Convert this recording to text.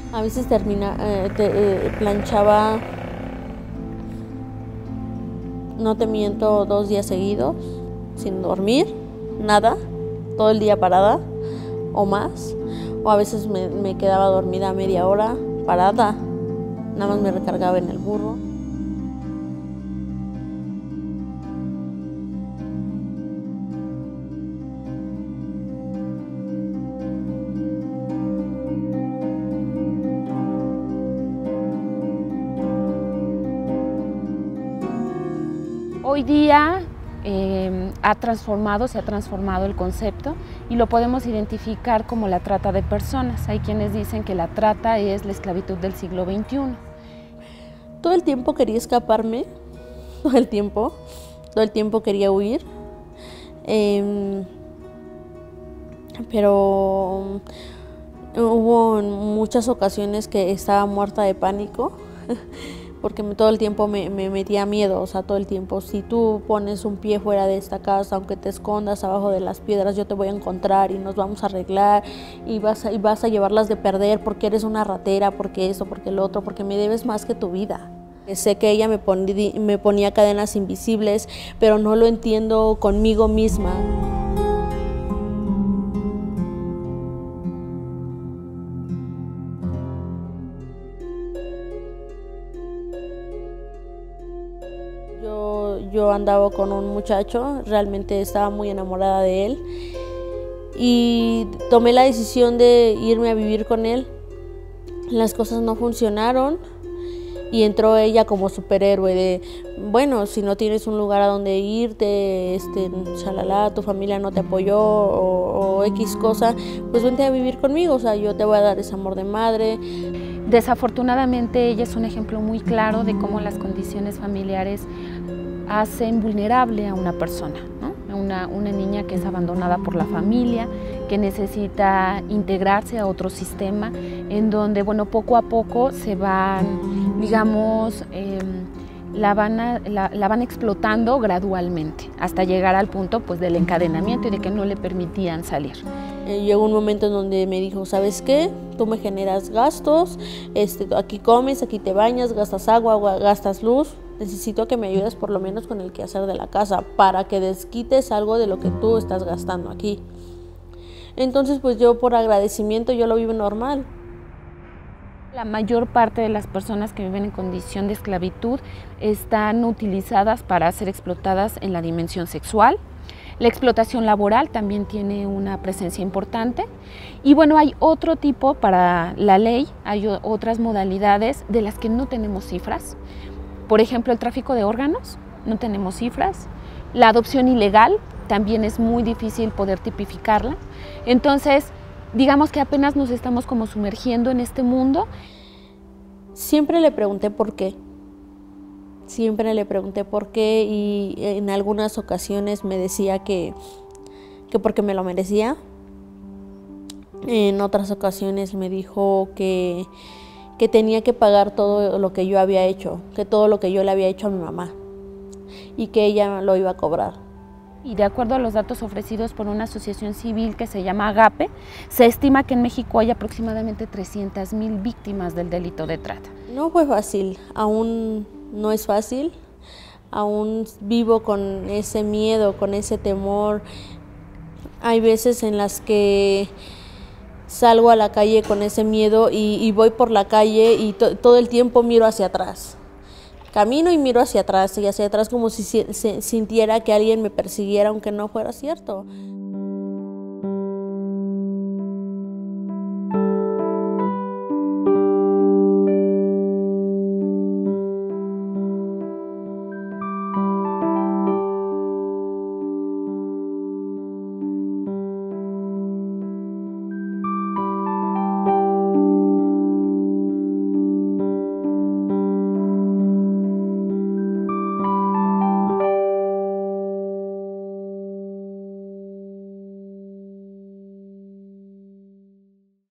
A veces planchaba, no te miento, 2 días seguidos, sin dormir, nada, todo el día parada o más. O a veces me quedaba dormida media hora, parada, nada más me recargaba en el burro. Hoy día se ha transformado el concepto y lo podemos identificar como la trata de personas. Hay quienes dicen que la trata es la esclavitud del siglo XXI. Todo el tiempo quería escaparme, todo el tiempo quería huir, pero hubo muchas ocasiones que estaba muerta de pánico. Porque todo el tiempo me metía miedo, o sea, todo el tiempo. Si tú pones un pie fuera de esta casa, aunque te escondas abajo de las piedras, yo te voy a encontrar y nos vamos a arreglar y vas a llevarlas de perder porque eres una ratera, porque eso, porque lo otro, porque me debes más que tu vida. Sé que ella me ponía cadenas invisibles, pero no lo entiendo conmigo misma. Yo andaba con un muchacho, realmente estaba muy enamorada de él y tomé la decisión de irme a vivir con él. Las cosas no funcionaron y entró ella como superhéroe de, bueno, si no tienes un lugar a donde irte, chalala, tu familia no te apoyó o X cosa, pues vente a vivir conmigo, o sea, yo te voy a dar ese amor de madre. Desafortunadamente ella es un ejemplo muy claro de cómo las condiciones familiares hacen vulnerable a una persona, ¿no? Una niña que es abandonada por la familia, que necesita integrarse a otro sistema, en donde, bueno, poco a poco se van, digamos, la van explotando gradualmente, hasta llegar al punto, pues, del encadenamiento y de que no le permitían salir. Llegó un momento en donde me dijo, ¿sabes qué? Tú me generas gastos, aquí comes, aquí te bañas, gastas agua, gastas luz. Necesito que me ayudes por lo menos con el quehacer de la casa para que desquites algo de lo que tú estás gastando aquí. Entonces, pues yo por agradecimiento yo lo vivo normal. La mayor parte de las personas que viven en condición de esclavitud están utilizadas para ser explotadas en la dimensión sexual. La explotación laboral también tiene una presencia importante. Y bueno, hay otro tipo para la ley, hay otras modalidades de las que no tenemos cifras. Por ejemplo, el tráfico de órganos, no tenemos cifras. La adopción ilegal, también es muy difícil poder tipificarla. Entonces, digamos que apenas nos estamos como sumergiendo en este mundo. Siempre le pregunté por qué. Siempre le pregunté por qué y en algunas ocasiones me decía que porque me lo merecía. En otras ocasiones me dijo que tenía que pagar todo lo que yo había hecho, que todo lo que yo le había hecho a mi mamá y que ella lo iba a cobrar. Y de acuerdo a los datos ofrecidos por una asociación civil que se llama Agape, se estima que en México hay aproximadamente 300,000 víctimas del delito de trata. No fue fácil, aún no es fácil, aún vivo con ese miedo, con ese temor. Hay veces en las que salgo a la calle con ese miedo y voy por la calle y todo el tiempo miro hacia atrás. Camino y miro hacia atrás como si sintiera que alguien me persiguiera, aunque no fuera cierto.